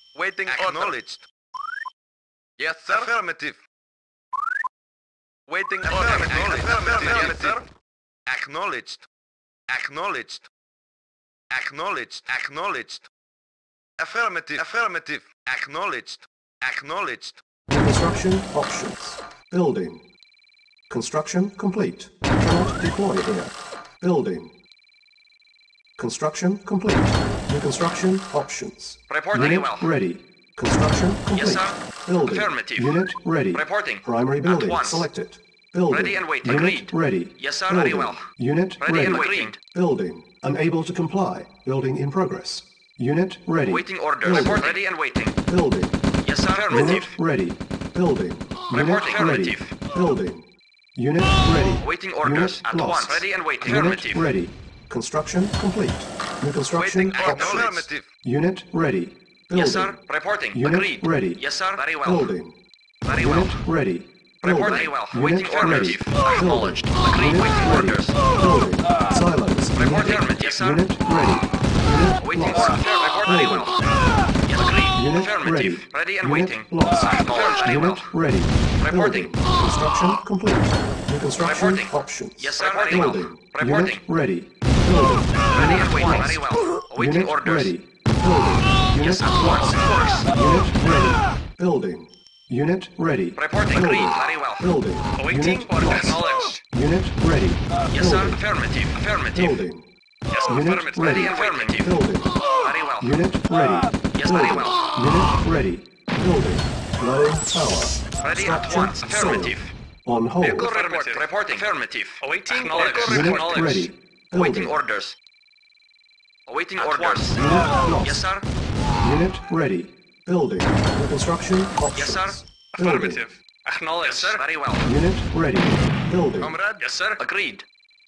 Waiting acknowledged. Yes, sir. Affirmative. Waiting order. Affirmative. Acknowledged. Acknowledged. Acknowledged. Acknowledged. Affirmative. Affirmative. Acknowledged. Acknowledged. Construction options. Building. Construction complete. Cannot deploy here. Building. Construction complete. New construction options. Reporting Unit well. ready. Construction complete. Yes, sir. Building. Affirmative. Unit ready. Reporting. Primary building once. selected. Building. Ready and waiting. Unit Agreed. ready. Yes, sir. Building. Very well. Unit Ready ready. and waiting. Building. Unable to comply. Building in progress. Unit ready. Waiting orders. Building. Report ready and waiting. Building. Yes, sir. Unit Affirmative. ready. Building. Unit Reporting. ready. Affirmative. Building. Unit ready. Waiting orders. Unit At lost. once. Ready and waiting. Unit Affirmative. ready. Construction complete. New construction Waiting order. options. Affirmative. Unit ready. Building. Yes, sir. Reporting. Unit Agreed. ready. Yes, sir. Very well. Building. Very well. Unit ready. Report Building. very well. Unit Waiting ready. affirmative. Acknowledged. Agreed. Unit Waiting ready. orders. Building. Silos. Report Unit. affirmative. Yes, sir. Unit ready. Unit Waiting lost. order. Report very well. Yes, agreed. Unit Affirmative. ready. Ready and Unit waiting. lost. Acknowledged. Very well. Unit ready. Reporting. Building. Construction complete. New construction Reporting. options. Yes, sir. Very well. Building. Reporting. Unit ready. Building. Ready Unit and waiting. lost. Very well. Awaiting Unit orders. ready. Building. Unit Yes, at once. Of course. Unit ready. Building. Unit ready. Reporting. Building. Agreed. Very well. Building. Awaiting Unit order. lost. Acknowledged. Unit ready. Yes, sir. Building. Affirmative. Affirmative. Building. Yes, Unit affirmative. ready. Ready and waiting. Building. Very well. Unit ready. Yes, very Building. well. Unit ready. Building. Low power. Ready at Structure once. sold. Affirmative. On hold. Vehicle report. Reporting. Affirmative. Awaiting Acknowledged. orders. Unit Acknowledged. ready. Awaiting Building. orders. Awaiting At orders. once. Unit lost. Yes, sir. Unit ready. Building. New construction options. Yes, sir. Building. Affirmative. Acknowledged. Yes, sir. Very well. Unit ready. Building. Comrade. Yes, sir. Agreed.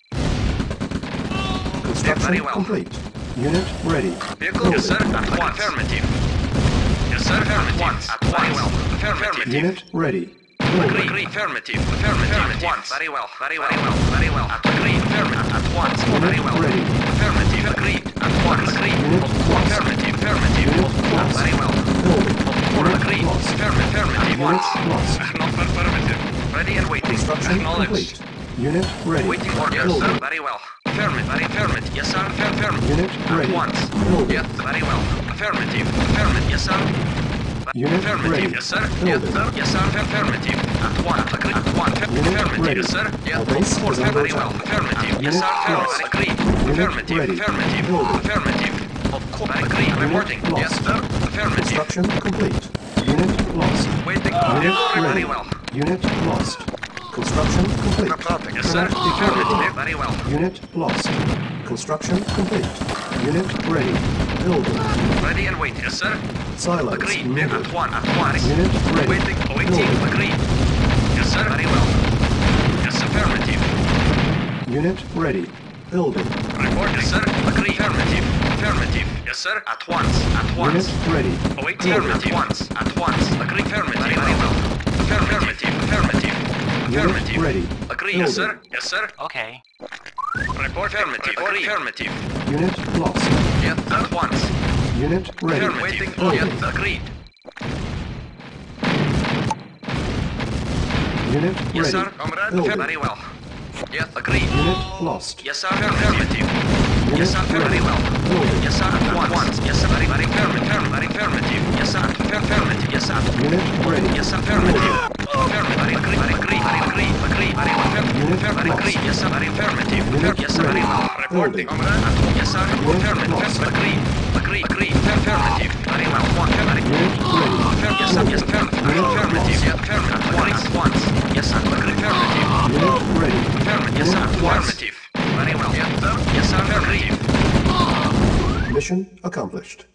Construction very well. complete. Unit ready. Vehicle. Yes, sir. Building. At once. Affirmative. Yes, sir. Affirmative. At once. Very well. Affirmative. Unit ready. Agreed. Building. Agreed. Affirmative. Affirmative. At once. Very well. Very well. Very well. Agreed. Affirmative. At once. Very well. Ready. Affirmative. Agreed. At once. Agreed. Unit lost. Affirmative. Affirmative. Unit lost. Very well. Building. Unit Agreed. lost. Affirmative. At Unit once. lost. Affirmative. Ready and waiting. Construction Acknowledged. complete. Unit ready. Waiting orders. Building. Very well. Affirmative. Very affirmative. Yes, sir. Affirmative. Unit ready. At once. Building. Yes. Very well. Affirmative. Affirmative. Yes, sir. Unit Affirmative. ready. Yes, sir. Building. Yes, sir. Affirmative. At once. Agreed. At once. Unit Affirmative. ready. Yes, sir. Yes. Our base is under Very well. attack. Affirmative. Yes, Unit sir. lost. Affirmative. Agreed. Unit Affirmative. ready. Affirmative. Building. Affirmative. Of course. Agreed. Reporting. lost. Yes, sir. Affirmative. Construction complete. Unit lost. Waiting. Unit Very ready. well. Unit lost. Construction complete. Yes, sir. Affirmative. Very well. Unit lost. Construction complete. Unit ready. Building. Ready and waiting. Yes, sir. Silos Agreed. needed. At once. At once. Unit ready. Waiting. Awaiting. Building. Agreed. Yes, sir. Very well. Yes, affirmative. Unit ready. Building. Report. Yes, sir. Agreed. Affirmative. Affirmative. Yes, sir. At once. At once. Unit ready. Awaiting. Building. At once. At once. Agreed. Affirmative. Very well. Affirmative. Affirmative. Affirmative. Unit ready. Agreed. Yes, sir. Building. Yes, sir. Okay. Report. Affirmative. Agreed. Affirmative. Unit lost. Yes, at once. Unit ready. Affirmative. Building. Yes, agreed. Unit Yes, ready. sir. Building. Very well. Yes, agreed. Unit lost. Yes, sir. Affirmative. Unit Yes, sir. ready. Very well. Building. Yes, sir. At once. Yes, sir. Very affirmative. Very affirmative. Yes, sir. Affirmative. Yes, sir. Unit ready. Yes, sir. Affirmative. Affirmative. Very agree. Very agree. Very agree. Agree. Very Unit very lost. agree. Yes, sir. Very affirmative. Unit Yes, sir. Very ready. well. Building. Yes, sir. Affirmative. Agree. Agree. Agree. Affirmative. Very well. Very Unit ready. Yes, sir. Yes, affirmative. Affirmative. Yes, affirmative. At once. Yes, sir. Agree. Affirmative. Unit ready. Affirmative. Yes, sir. Unit lost. Affirmative. Very well. Yes, sir. Yes, sir. Affirmative. Mission accomplished.